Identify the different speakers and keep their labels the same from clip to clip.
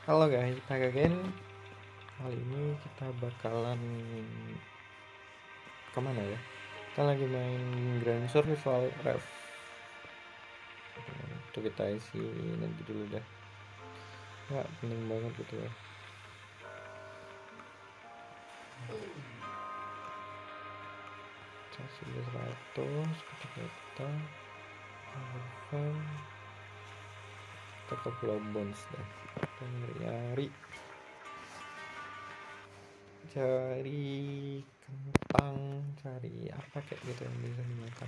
Speaker 1: Halo guys, back again. Kali ini kita bakalan kemana ya? Kita lagi main Grand Survival Rev. Itu kita isi nanti dulu dah. Nggak penting banget gitu ya. Sudah 100 kita kita ke Pulau Bones dah. Kita nyari cari kentang, cari apa kayak gitu yang bisa dimakan.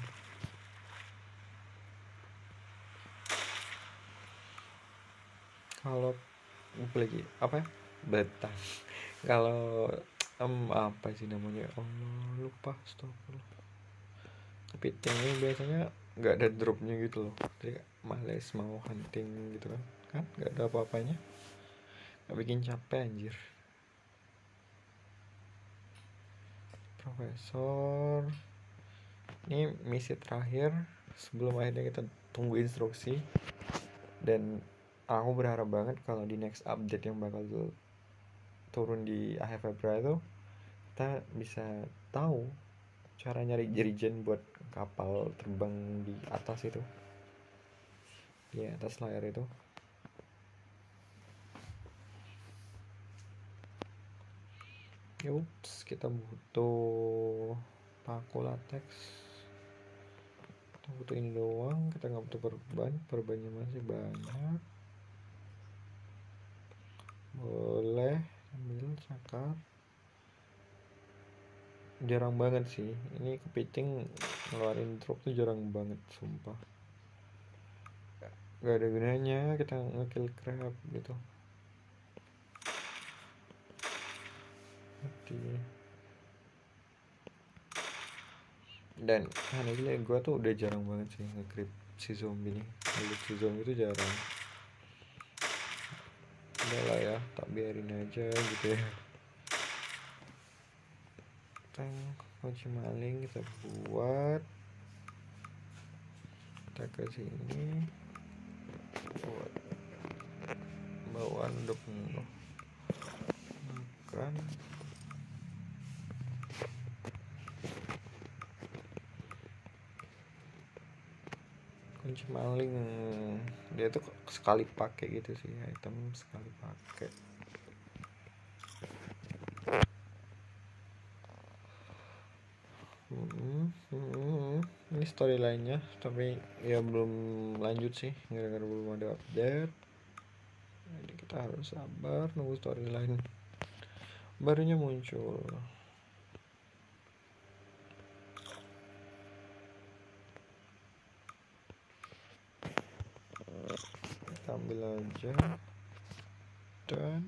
Speaker 1: Kalau lagi apa ya? Betah. Kalau apa sih namanya? Oh, lupa, stop. Kepiting ini biasanya nggak ada dropnya gitu loh, jadi males mau hunting gitu kan nggak ada apa-apanya, nggak bikin capek anjir. Profesor, ini misi terakhir sebelum akhirnya kita tunggu instruksi. Dan aku berharap banget kalau di next update yang bakal turun di akhir Februari itu kita bisa tahu cara nyari jerigen buat kapal terbang di atas itu, di atas layar itu. Yups, kita butuh paku latex, kita butuh ini doang, kita nggak butuh perbannya masih banyak. Boleh ambil cakar. Jarang banget sih ini kepiting ngeluarin drop tuh, jarang banget sumpah. Gak ada gunanya kita ngekill crab gitu. Mati. Dan anehnya gue tuh udah jarang banget sih nge-creep si zombie nih. Nge-creep si zombie itu jarang. Udah lah ya, tak biarin aja gitu ya. Kunci maling kita buat, kita ke sini buat bawaan untuk makan. Kunci maling dia tuh sekali pakai gitu sih, item sekali pakai. Ini storyline-nya tapi ya belum lanjut sih gara-gara belum ada update. Jadi kita harus sabar nunggu storyline barunya muncul. Kita ambil aja dan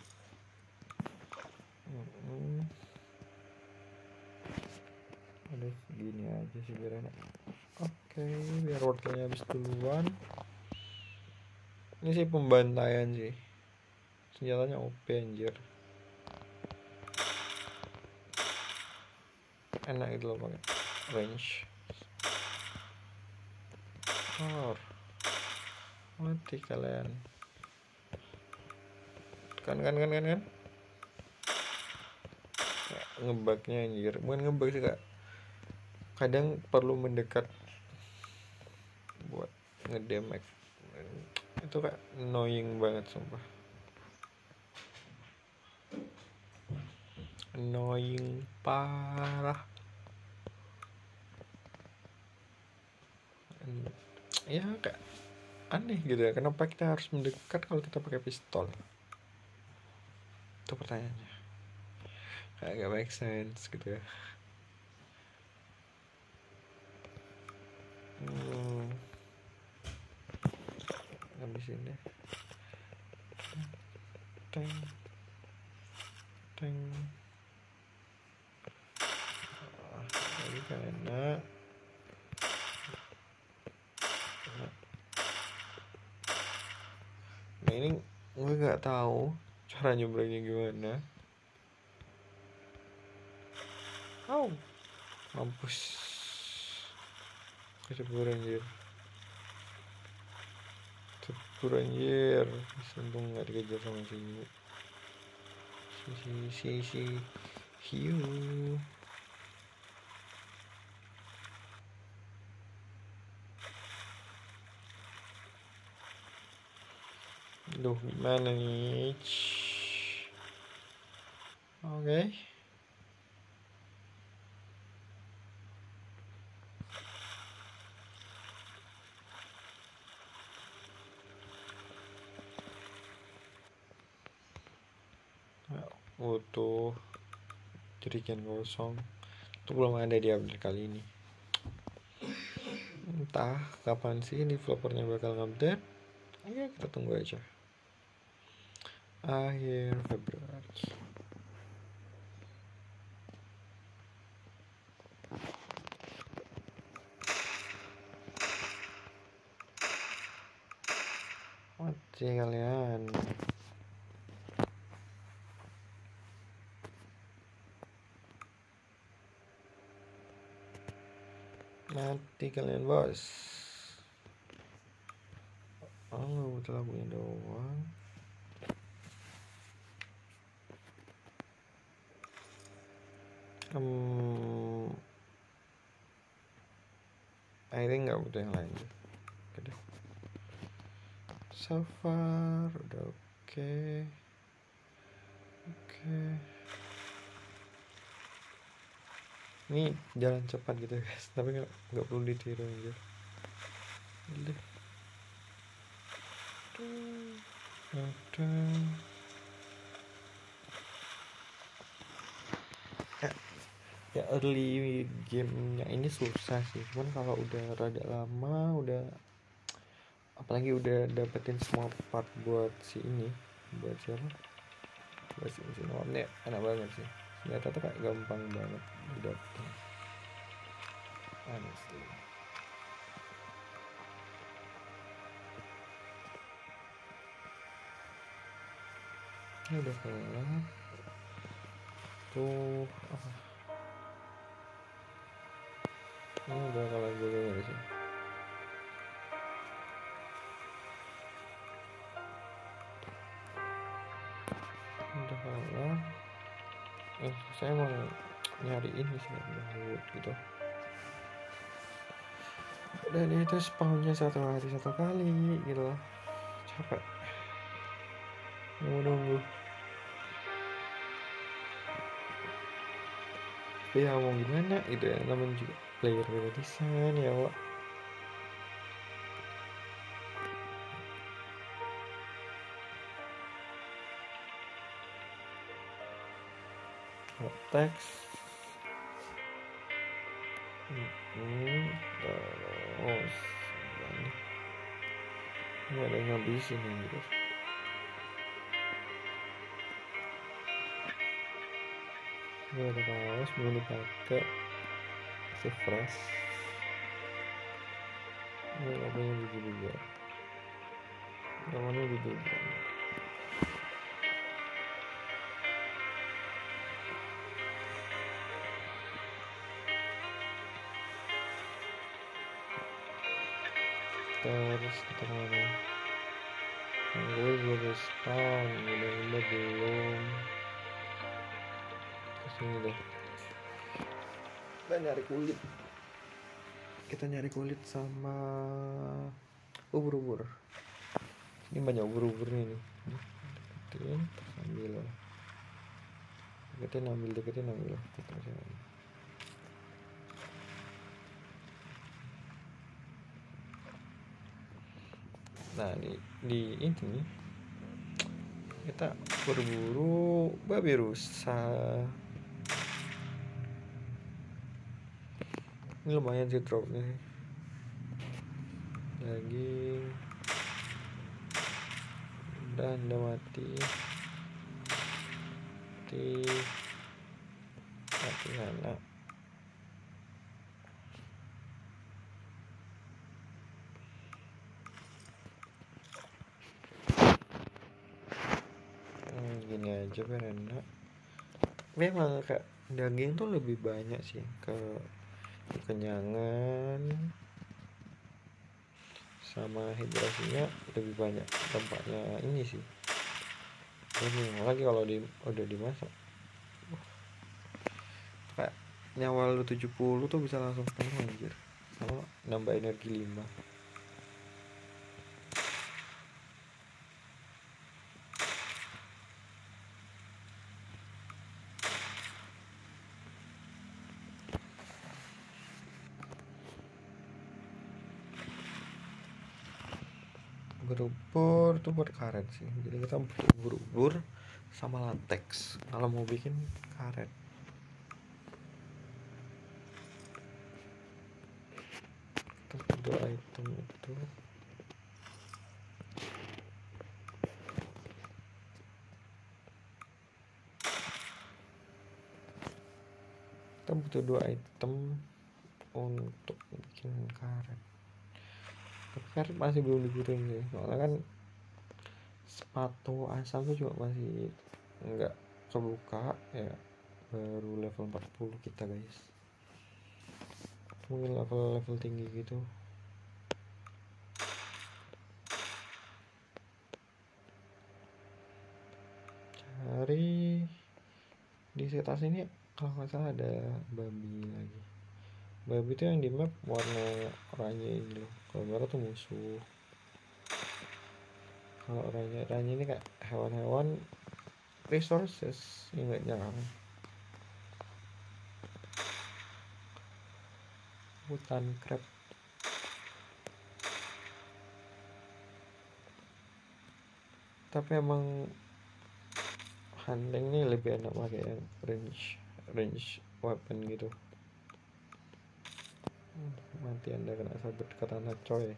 Speaker 1: udah segini aja sih biar enak. Oke, biar wortelnya habis duluan. Ini sih pembantaian sih, senjatanya OP anjir, enak gitu loh pakai range. Mati kalian kan ngebugnya anjir, bukan ngebug sih kak, kadang perlu mendekat buat ngedamage itu kak, annoying banget sumpah, annoying parah. Ya kak, aneh gitu ya, kenapa kita harus mendekat kalau kita pakai pistol, itu pertanyaannya, kayak gak make sense gitu ya. Habisin deh. Teng jadi kan enak. Nah ini gue gak tahu cara nyebrangnya gimana. Mampus, kecebur anjir. kabur anjir. Untung nggak dikejar sama si hiu. Duh, gimana nih? Oke. Utuh jerigen kosong. Itu belum ada di update kali ini. Entah kapan sih developernya bakal update. Ya kita tunggu aja. Akhir Februari. Mati kalian. Mati kalian bos. Oh, butuh lagunya doang. I think nggak butuh yang lain. Oke deh. So far udah oke. Ini jalan cepat gitu guys, tapi nggak perlu ditiru aja. Udah. Ya early gamenya ini susah sih, cuman kalau udah rada lama, udah apalagi udah dapetin semua part buat si ini, buat siapa, buat si Norne, enak banget sih. Ternyata tuh kayak gampang banget didapetin, honestly. Ini udah kelar tuh. Ini udah kelar juga gak sih? Udah kelar. Saya mau nyari ini sih, wood gitu. Dan itu spawnnya 1 hari 1 kali gitu loh. Capek nunggu. Tapi ya mau gimana gitu ya, namanya juga player gratisan ya Wak. Teks terus ini ada yang ngabisin gitu. Ini ada kaos belum dipakai, masih fresh. Ini logonya biji juga, namanya biji juga. Terus kita kemana? Gue belum spawn, udah belum. Kesini deh. Kita nyari kulit sama ubur-ubur. Ini banyak ubur-uburnya nih. Deketin, terus ambil. Deketin ambil. Nah di ini kita berburu babi rusa. Ini lumayan sih dropnya, daging dan udah mati sana. Gini aja biar enak. Memang kak, daging tuh lebih banyak sih ke kenyangan sama hidrasinya lebih banyak dampaknya ini sih. Ini lagi kalau udah dimasak kayak nyawa lu 70 tuh bisa langsung penuh anjir, sama nambah energi 5. Berubur tuh buat karet sih, jadi kita berubur sama latex kalau mau bikin karet. Kedua item itu kita butuh 2 item untuk bikin karet, tapi karet masih belum dibutuhin sih, soalnya kan sepatu asal tuh juga masih nggak kebuka ya, baru level 40 kita guys, mungkin level tinggi gitu. Cari di sekitar sini kalau nggak salah ada babi lagi. Babi itu yang di map warna oranye ini loh, kalau merah tuh musuh. Kalau oranye ini kayak hewan-hewan resources yang nggak nyerang. Hutan crab. Tapi emang hunting ini lebih enak pakai yang range weapon gitu. Mati Anda kena sabit katana coy.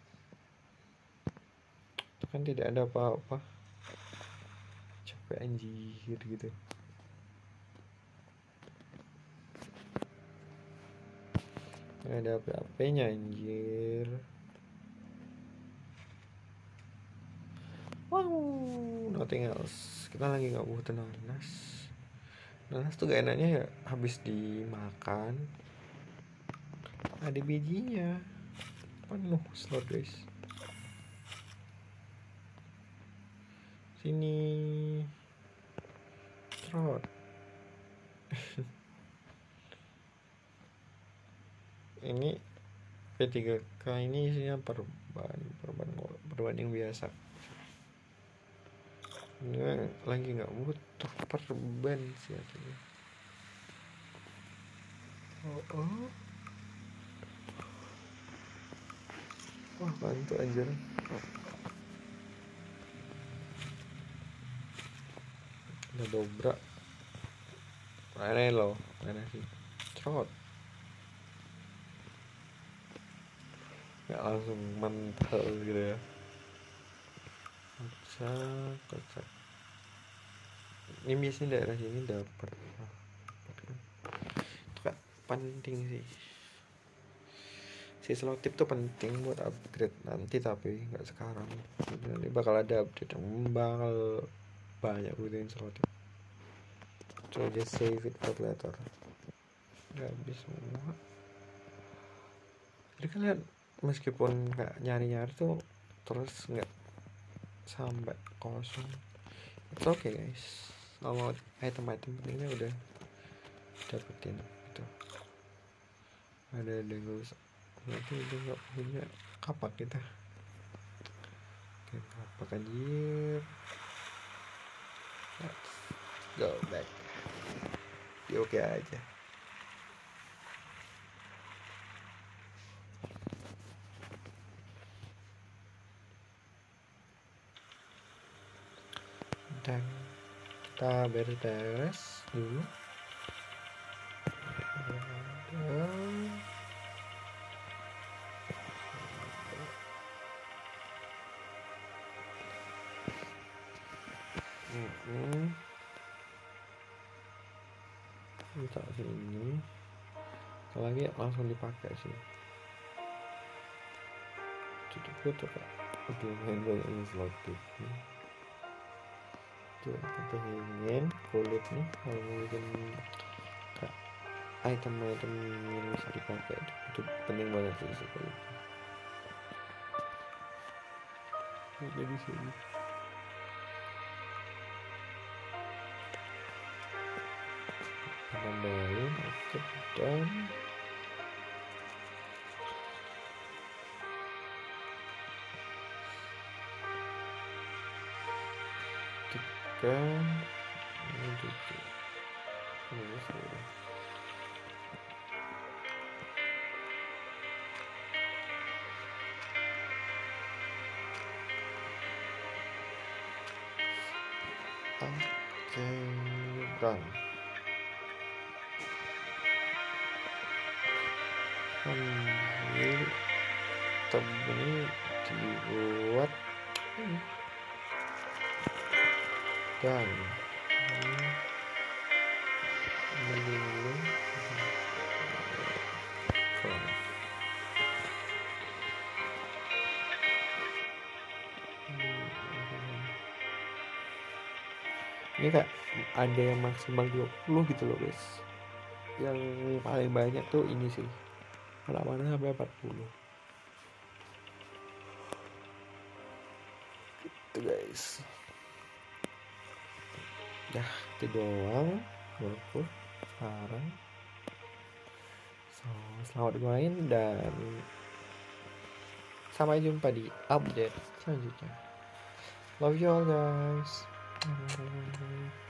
Speaker 1: Itu kan tidak ada apa-apa. Capek anjir gitu. Nggak ada apa-apanya anjir. Wow, nothing else. Kita lagi nggak butuh nanas. Nanas tuh gak enaknya ya habis dimakan ada bijinya, penuh slot guys. Sini trot. Ini P3K ini isinya perban yang biasa. Ini lagi nggak butuh perban sih artinya. Wah bantu anjir. Ada dobrak. Mana lo? Mana sih? Trot. Nggak langsung mental gitu ya. Kocak. Ini biasanya daerah sini dapat. Itu kan penting sih. Si slow tip tuh penting buat upgrade nanti, tapi nggak sekarang. Nanti bakal ada update yang bakal banyak butuhin slow tip. So just save it for later. Udah habis semua. Jadi kalian meskipun nggak nyari-nyari tuh terus nggak sampai kosong, it's okay guys. Kalau item-item pentingnya udah dapetin gitu. Ada denggus nanti udah nggak punya kapak kita. Oke, kapak anjir. Let's go back. Oke aja. Dan kita beres-beres dulu. Minta sini lagi langsung dipakai sih. Tutup kak. Udah main banyak ini slot nih. Coba kita ingin kulit nih kalau mau bikin item-item yang bisa dipakai itu penting banget sih kulit. Jadi sini nambahin, oke, dan tiga ini tujuh ini sudah. Oke, done. Ini tab ini dibuat dan melindungi ini kak ada yang maksimal 20 gitu loh guys, yang paling banyak tuh ini sih halamannya sampai 40 gitu guys. Dah itu doang menurutku sekarang. So, selamat bermain dan sampai jumpa di update selanjutnya. Love you all guys.